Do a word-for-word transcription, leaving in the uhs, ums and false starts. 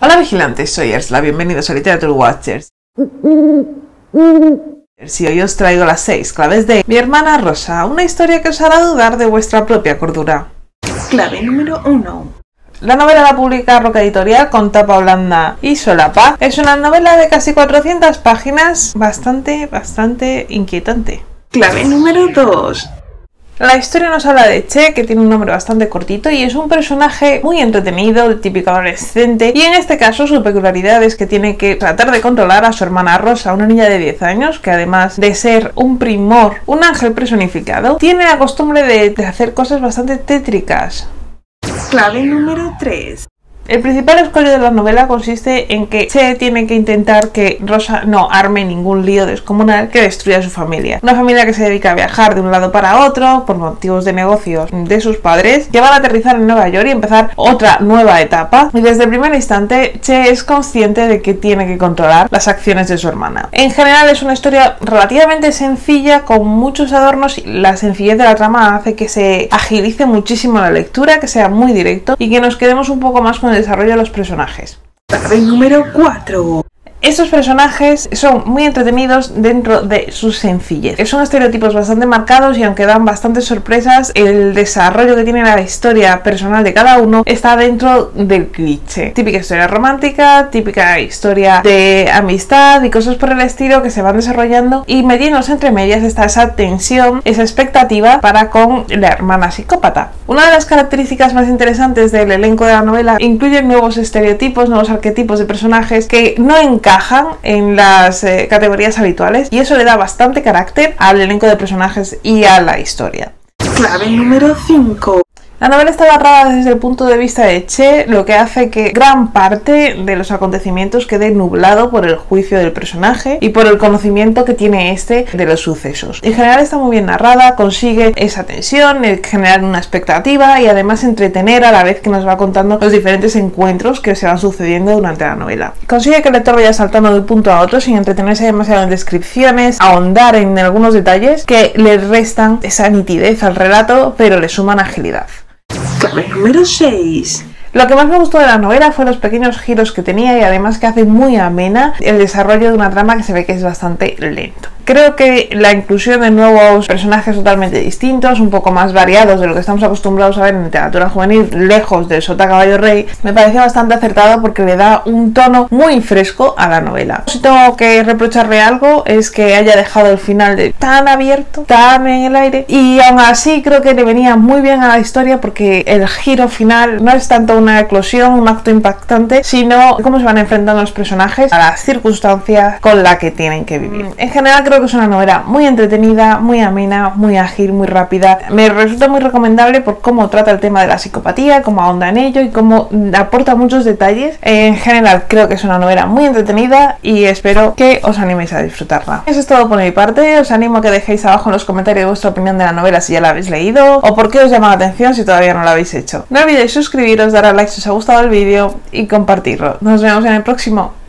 Hola vigilantes, soy Ersla, bienvenidos a Literature Watchers. Si hoy os traigo las seis claves de Mi hermana Rosa, una historia que os hará dudar de vuestra propia cordura. Clave número uno. La novela la publica Roca Editorial con tapa blanda y solapa. Es una novela de casi cuatrocientas páginas, bastante, bastante inquietante. Clave número dos. La historia nos habla de Che, que tiene un nombre bastante cortito y es un personaje muy entretenido, el típico adolescente, y en este caso su peculiaridad es que tiene que tratar de controlar a su hermana Rosa, una niña de diez años, que además de ser un primor, un ángel personificado, tiene la costumbre de, de hacer cosas bastante tétricas. Clave número tres. El principal escollo de la novela consiste en que Che tiene que intentar que Rosa no arme ningún lío descomunal que destruya a su familia. Una familia que se dedica a viajar de un lado para otro por motivos de negocios de sus padres, que van a aterrizar en Nueva York y empezar otra nueva etapa. Y desde el primer instante Che es consciente de que tiene que controlar las acciones de su hermana. En general es una historia relativamente sencilla con muchos adornos y la sencillez de la trama hace que se agilice muchísimo la lectura, que sea muy directo y que nos quedemos un poco más con el desarrollo de los personajes. Clave número cuatro. Estos personajes son muy entretenidos dentro de su sencillez. Son estereotipos bastante marcados y aunque dan bastantes sorpresas, el desarrollo que tiene la historia personal de cada uno está dentro del cliché. Típica historia romántica, típica historia de amistad y cosas por el estilo que se van desarrollando, y metiéndose entre medias está esa tensión, esa expectativa para con la hermana psicópata. Una de las características más interesantes del elenco de la novela incluye nuevos estereotipos, nuevos arquetipos de personajes que no encajan en las eh, categorías habituales, y eso le da bastante carácter al elenco de personajes y a la historia. Clave número cinco. La novela está narrada desde el punto de vista de Che, lo que hace que gran parte de los acontecimientos quede nublado por el juicio del personaje y por el conocimiento que tiene este de los sucesos. En general está muy bien narrada, consigue esa tensión, generar una expectativa y además entretener a la vez que nos va contando los diferentes encuentros que se van sucediendo durante la novela. Consigue que el lector vaya saltando de un punto a otro sin entretenerse demasiado en descripciones, ahondar en algunos detalles que le restan esa nitidez al relato, pero le suman agilidad. Clave número seis. Lo que más me gustó de la novela fue los pequeños giros que tenía y además que hace muy amena el desarrollo de una trama que se ve que es bastante lento. Creo que la inclusión de nuevos personajes totalmente distintos, un poco más variados de lo que estamos acostumbrados a ver en literatura juvenil, lejos del Sota Caballo Rey, me pareció bastante acertado porque le da un tono muy fresco a la novela. Si tengo que reprocharle algo es que haya dejado el final de tan abierto, tan en el aire, y aún así creo que le venía muy bien a la historia porque el giro final no es tanto una eclosión, un acto impactante, sino cómo se van enfrentando los personajes a las circunstancias con las que tienen que vivir. En general creo que es una novela muy entretenida, muy amena, muy ágil, muy rápida. Me resulta muy recomendable por cómo trata el tema de la psicopatía, cómo ahonda en ello y cómo aporta muchos detalles. En general creo que es una novela muy entretenida y espero que os animéis a disfrutarla. Eso es todo por mi parte. Os animo a que dejéis abajo en los comentarios vuestra opinión de la novela si ya la habéis leído o por qué os llama la atención si todavía no la habéis hecho. No olvidéis suscribiros, dar a like si os ha gustado el vídeo y compartirlo. Nos vemos en el próximo.